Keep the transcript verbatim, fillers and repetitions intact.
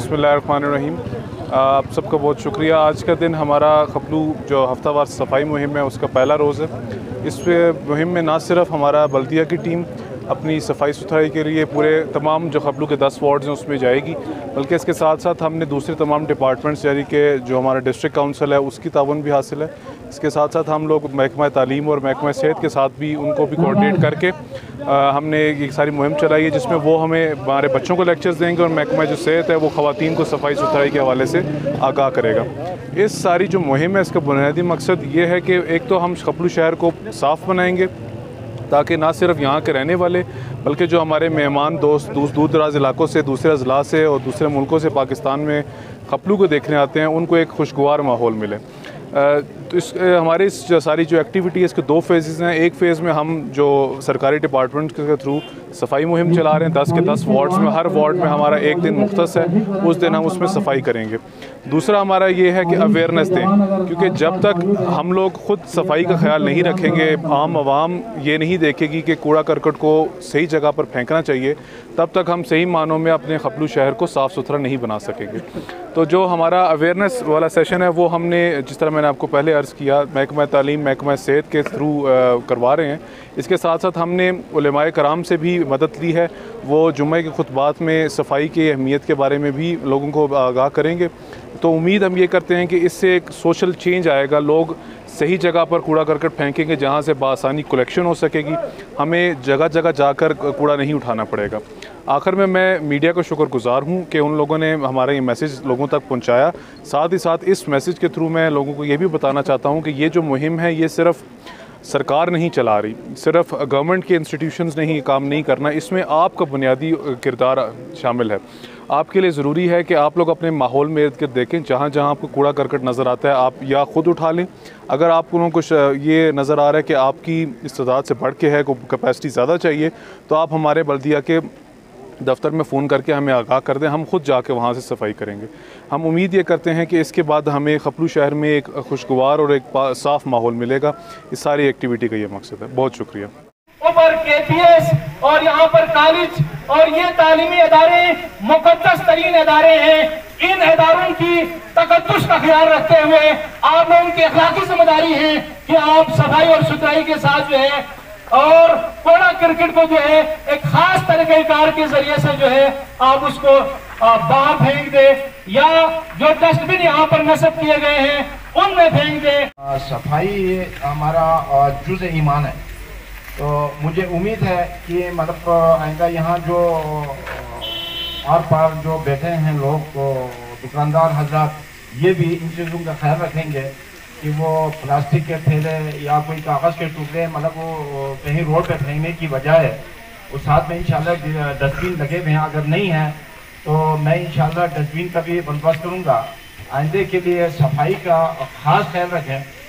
बिस्मिल्लाहिर्रहमानिर्रहीम। आप सबका बहुत शुक्रिया। आज का दिन हमारा खपलू जो हफ्तावार सफाई मुहिम है उसका पहला रोज़ है। इस मुहिम में ना सिर्फ हमारा बल्दिया की टीम अपनी सफाई सुथराई के लिए पूरे तमाम जो खपलू के दस वार्ड्स हैं उसमें जाएगी, बल्कि इसके साथ साथ हमने दूसरे तमाम डिपार्टमेंट्स यानी कि जो हमारा डिस्ट्रिक्ट काउंसिल है उसकी ताउन भी हासिल है। इसके साथ साथ हम लोग महकमा तालीम और महकमा सेहत के साथ भी उनको भी कोऑर्डिनेट करके आ, हमने एक सारी मुहिम चलाई है, जिसमें वो हमें हमारे बच्चों को लेक्चर्स देंगे और महकमा जो सेहत है वो ख़वातीन को सफाई सुथराई के हवाले से आगाह करेगा। इस सारी जो मुहिम है इसका बुनियादी मकसद ये है कि एक तो हम खपलू शहर को साफ़ बनाएंगे ताकि ना सिर्फ यहाँ के रहने वाले बल्कि जो हमारे मेहमान दोस्त दूर दूर दराज इलाकों से, दूसरे अजला से और दूसरे मुल्कों से पाकिस्तान में खपलू को देखने आते हैं, उनको एक खुशगवार माहौल मिले। तो इस हमारे इस जो सारी जो एक्टिविटी है इसके दो फेजेस हैं। एक फ़ेज़ में हम जो सरकारी डिपार्टमेंट के थ्रू सफाई मुहिम चला रहे हैं, दस के दस वार्ड्स में, हर वार्ड में हमारा एक दिन मुख्तस है, उस दिन हम उसमें सफाई करेंगे। दूसरा हमारा ये है कि अवेयरनेस दें, क्योंकि जब तक हम लोग ख़ुद सफाई का ख्याल नहीं रखेंगे, आम आवाम ये नहीं देखेगी कि कूड़ा करकट को सही जगह पर फेंकना चाहिए, तब तक हम सही मानों में अपने खपलू शहर को साफ़ सुथरा नहीं बना सकेंगे। तो जो हमारा अवेयरनेस वाला सेशन है वो हमने, जिस तरह मैंने आपको पहले अर्ज़ किया, महकमा तालीम महकमा सेहत के थ्रू करवा रहे हैं। इसके साथ साथ हमने उलमाए कराम से भी मदद ली है, वो जुम्मे के खुतबात में सफाई की अहमियत के बारे में भी लोगों को आगाह करेंगे। तो उम्मीद हम ये करते हैं कि इससे एक सोशल चेंज आएगा, लोग सही जगह पर कूड़ा करकट फेंकेंगे जहाँ से बआसानी कलेक्शन हो सकेगी, हमें जगह जगह जाकर कूड़ा नहीं उठाना पड़ेगा। आखिर में मैं मीडिया का शुक्रगुज़ार हूँ कि उन लोगों ने हमारा ये मैसेज लोगों तक पहुँचाया। साथ ही साथ इस मैसेज के थ्रू मैं लोगों को ये भी बताना चाहता हूँ कि ये जो मुहिम है ये सिर्फ़ सरकार नहीं चला रही, सिर्फ गवर्नमेंट के इंस्टीट्यूशंस ने ही काम नहीं करना, इसमें आपका बुनियादी किरदार शामिल है। आपके लिए ज़रूरी है कि आप लोग अपने माहौल में इर्द गिर्द देखें, जहाँ जहाँ आपको कूड़ा करकट नज़र आता है आप या ख़ुद उठा लें। अगर आप लोगों को ये नज़र आ रहा है कि आपकी इस्तेदाद से बढ़ के है, को कैपेसिटी ज़्यादा चाहिए, तो आप हमारे बल्दिया के दफ्तर में फ़ोन करके हमें आगाह कर दें, हम खुद जाके वहाँ से सफाई करेंगे। हम उम्मीद ये करते हैं कि इसके बाद हमें खपलू शहर में एक खुशगवार और एक साफ़ माहौल मिलेगा। इस सारी एक्टिविटी का ये मकसद है। बहुत शुक्रिया। ऊपर के पी एस और यहाँ पर कॉलेज और ये तालीमी अदारे मुकद्दस तरीन अदारे हैं। इन अदारों की तकद्दुस का ख्याल रखते हुए आप लोगों की अखलाकी जिम्मेदारी है कि आप सफाई और सुथराई के साथ जो है और कूड़ा क्रिकेट को जो है एक खास तरीक़ेकार के जरिए से जो है आप उसको बाहर फेंक दे या जो डस्टबिन यहाँ पर नस्ब किए गए हैं उनमें फेंक दे। सफाई हमारा जुज़ ईमान है, तो मुझे उम्मीद है कि मतलब आइंदा यहाँ जो आर पार जो बैठे हैं लोग, तो दुकानदार हजरात ये भी इन चीज़ों का ख्याल रखेंगे कि वो प्लास्टिक के थैले या कोई कागज़ के टुकड़े मतलब वो कहीं रोड पे फेंकने की बजाय वो साथ में इंशाल्लाह डस्टबिन लगे हुए हैं। अगर नहीं है तो मैं इंशाल्लाह डस्टबिन का भी बंदोबस्त करूँगा। आइंदे के लिए सफाई का खास ख्याल रखें।